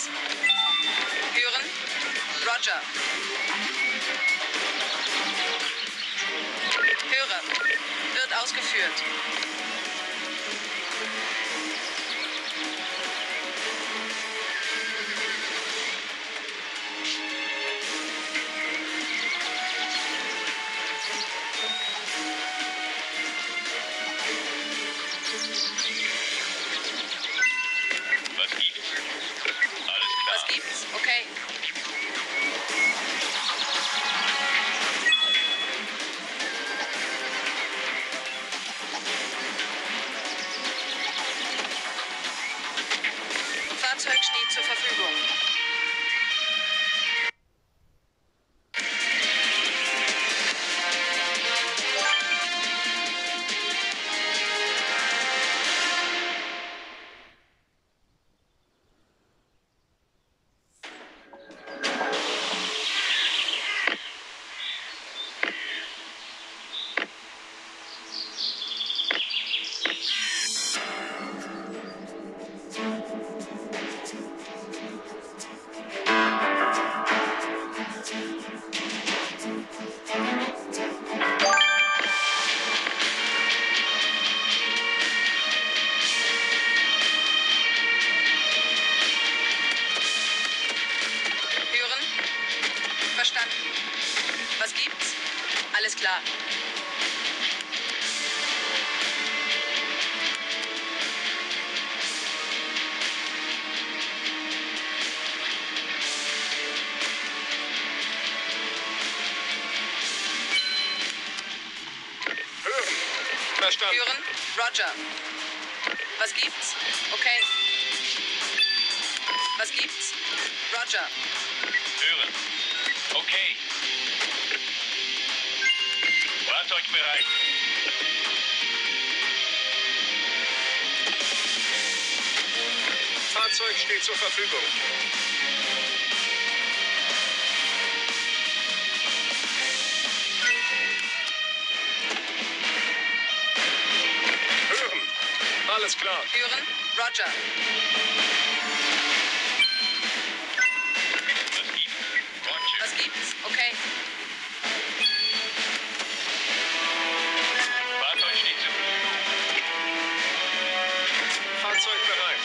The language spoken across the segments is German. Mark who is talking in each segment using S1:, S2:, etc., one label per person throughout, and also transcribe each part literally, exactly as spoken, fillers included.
S1: gibt's? Hören? Roger. Höre. Wird ausgeführt.
S2: Was gibt's? Alles klar.
S1: Was gibt's? Okay. Fahrzeug steht zur Verfügung. Hören? Verstanden. Was gibt's? Alles klar.
S3: Hören. Verstanden.
S1: Hören? Roger. Was gibt's? Okay. Was gibt's? Roger.
S2: Hören. Okay. Fahrzeug bereit.
S3: Fahrzeug steht zur Verfügung. Hören. Alles klar.
S1: Hören? Roger.
S2: Was gibt's? Roger.
S1: Was gibt's? Okay.
S2: Fahrzeug steht zur Verfügung.
S3: Fahrzeug bereit.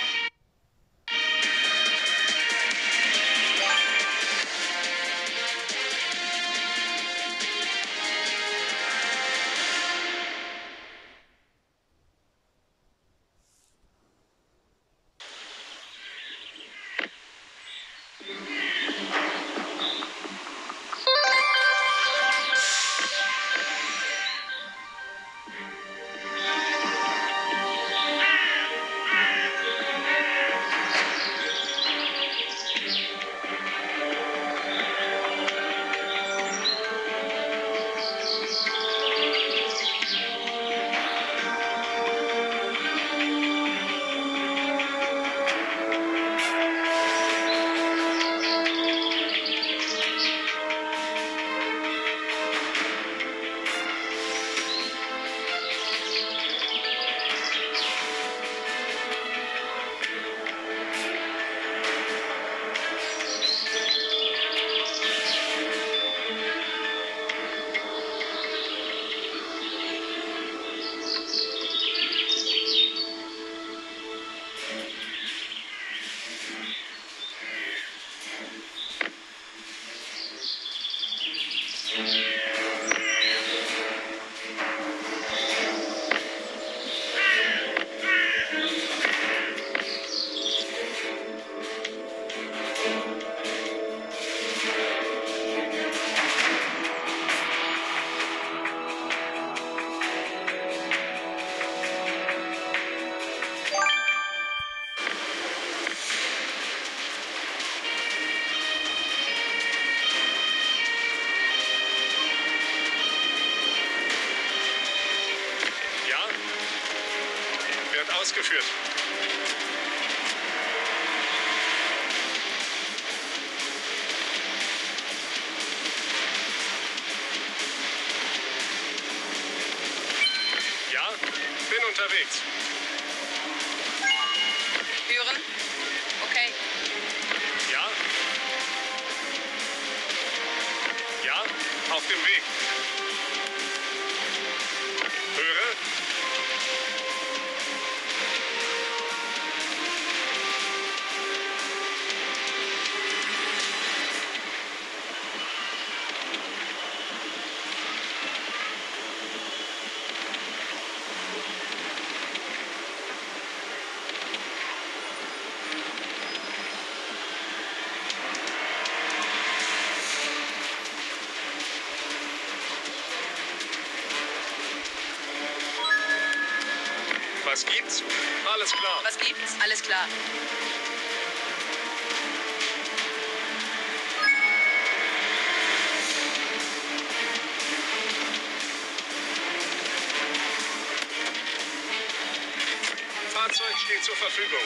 S3: Ausgeführt. Ja, bin unterwegs.
S1: Hören? Okay.
S3: dem Weg. Höre. Was gibt's? Alles klar.
S1: Was gibt's? Alles klar.
S3: Fahrzeug steht zur Verfügung.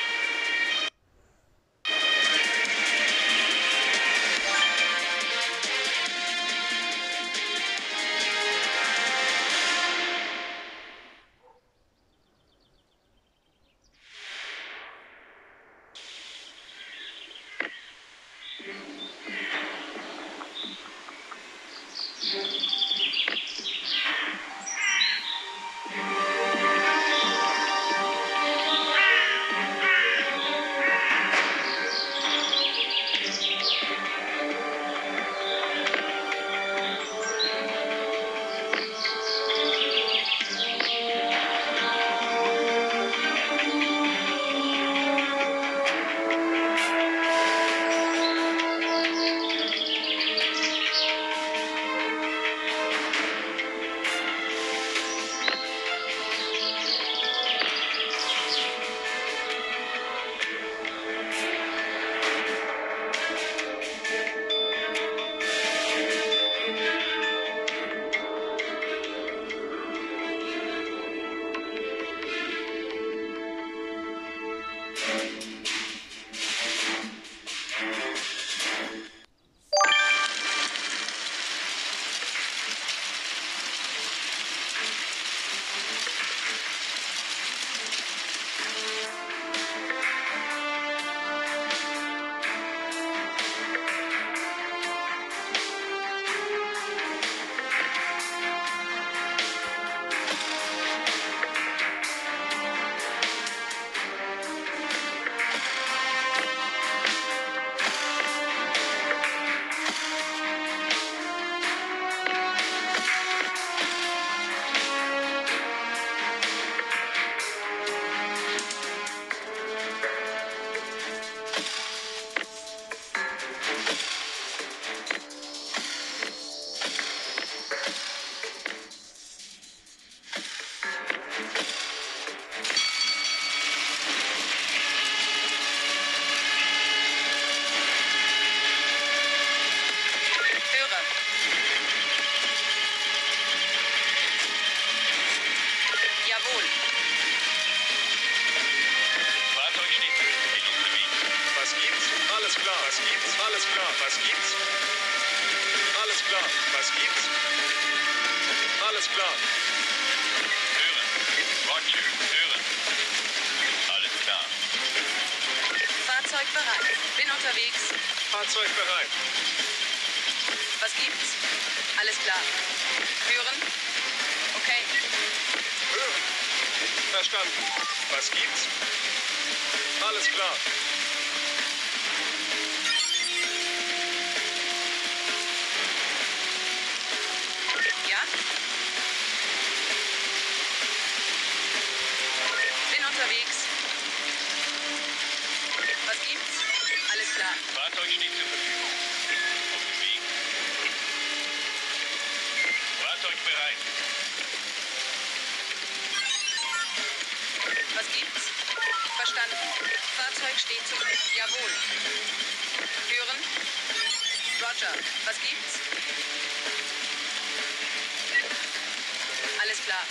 S1: Fahrzeug bereit. Bin unterwegs.
S3: Fahrzeug bereit.
S1: Was gibt's? Alles klar. Hören? Okay.
S3: Hören. Verstanden. Was gibt's? Alles klar.
S1: Ja? Bin unterwegs. Was gibt's? Alles klar.
S2: Fahrzeug steht zur Verfügung. Auf dem Weg. Fahrzeug bereit.
S1: Was gibt's? Verstanden. Fahrzeug steht zu. Jawohl. Hören? Roger. Was gibt's? Alles klar.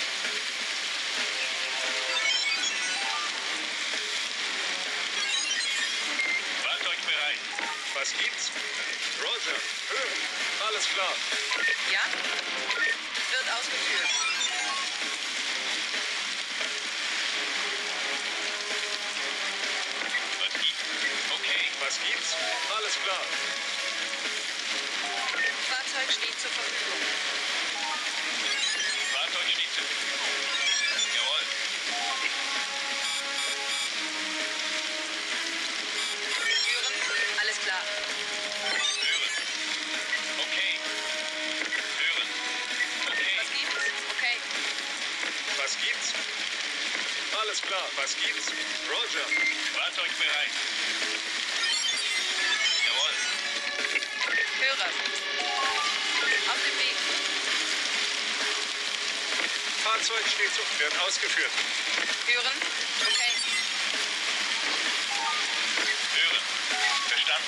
S2: Fahrzeug bereit.
S3: Was gibt's? Roger. Hören. Alles klar.
S1: Ja? Wird ausgeführt.
S2: Was gibt's? Okay.
S3: Was gibt's? Alles klar.
S1: Fahrzeug Fahrzeug steht zur Verfügung.
S2: Fahrzeug steht zur Verfügung. Jawohl.
S1: Führen. Alles klar.
S2: Hören. Okay. Hören. Okay.
S1: Was gibt's? Okay.
S3: Was gibt's? Alles klar. Was gibt's? Roger.
S2: Fahrzeug bereit. Jawohl.
S1: Höre. Auf dem Weg.
S3: Fahrzeug steht zu. Wird ausgeführt.
S1: Hören. Okay.
S2: Hören. Verstanden.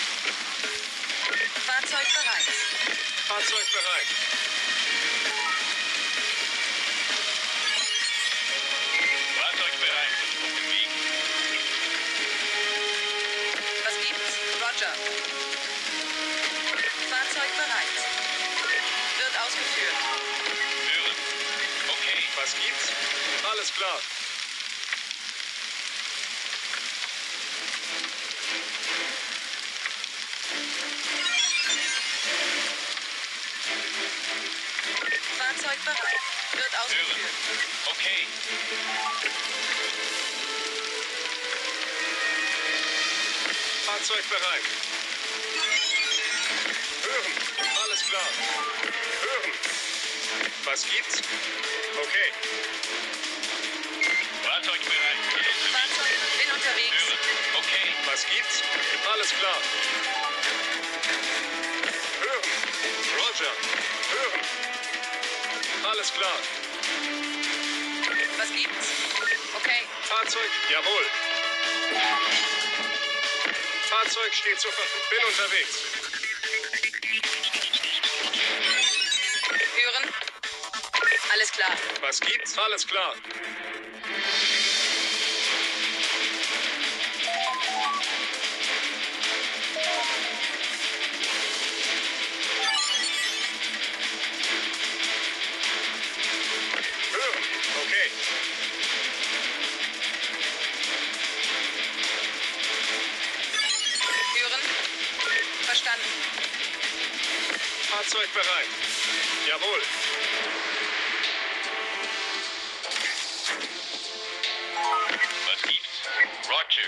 S1: Fahrzeug bereit.
S3: Fahrzeug bereit.
S2: Fahrzeug bereit. Auf dem Weg.
S1: Was gibt's? Roger. Fahrzeug bereit. Wird ausgeführt.
S2: Hören. Okay.
S3: Was gibt's? Alles klar.
S1: Fahrzeug bereit. Wird ausgeführt.
S2: Okay.
S3: Fahrzeug bereit. Hören. Alles klar. Hören. Was gibt's? Okay.
S2: Fahrzeug bereit.
S1: Fahrzeug bin unterwegs.
S2: Hören. Okay.
S3: Was gibt's? Alles klar. Hören. Roger. Hören. Alles klar.
S1: Was gibt's? Okay.
S3: Fahrzeug. Jawohl. Fahrzeug steht zur Verfügung. Bin unterwegs.
S1: Hören. Alles klar.
S3: Was gibt's? Alles klar. Hören. Okay.
S1: Hören. Verstanden.
S3: Fahrzeug bereit. Jawohl.
S2: Was gibt's? Roger.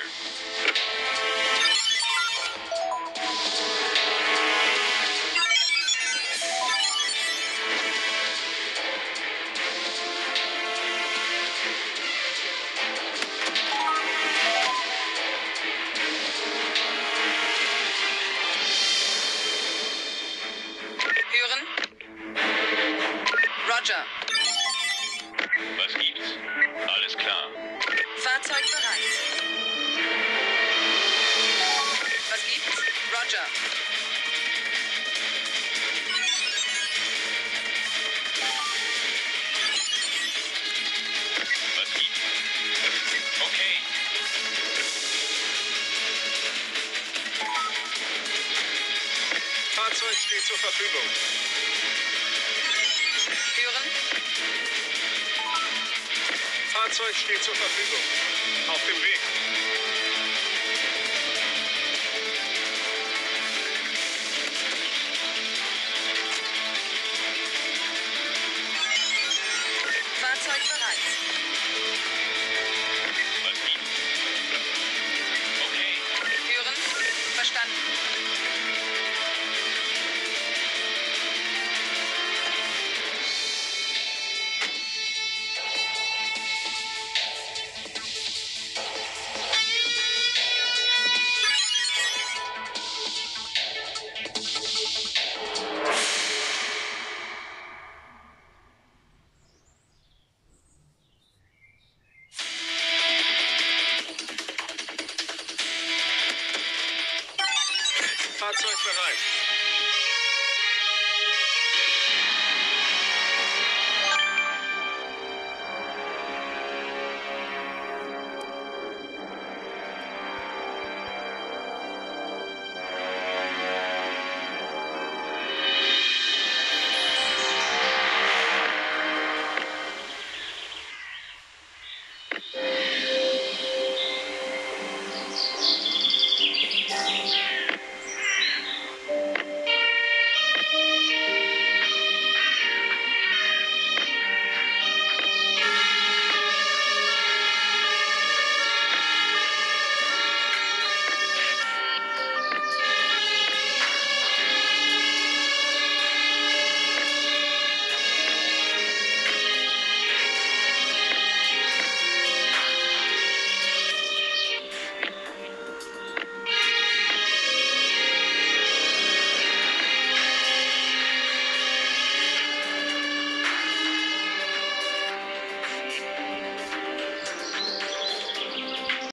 S1: Hören. Roger.
S2: Was gibt's? Alles klar.
S1: Fahrzeug bereit. Was gibt's? Roger.
S2: Was gibt's? Okay.
S3: Fahrzeug steht zur Verfügung.
S1: Hören.
S3: Fahrzeug steht zur Verfügung. Auf dem Weg.
S1: Fahrzeug bereit.
S2: Was gibt's? Okay.
S1: Hören. Verstanden.
S3: Fahrzeug bereit.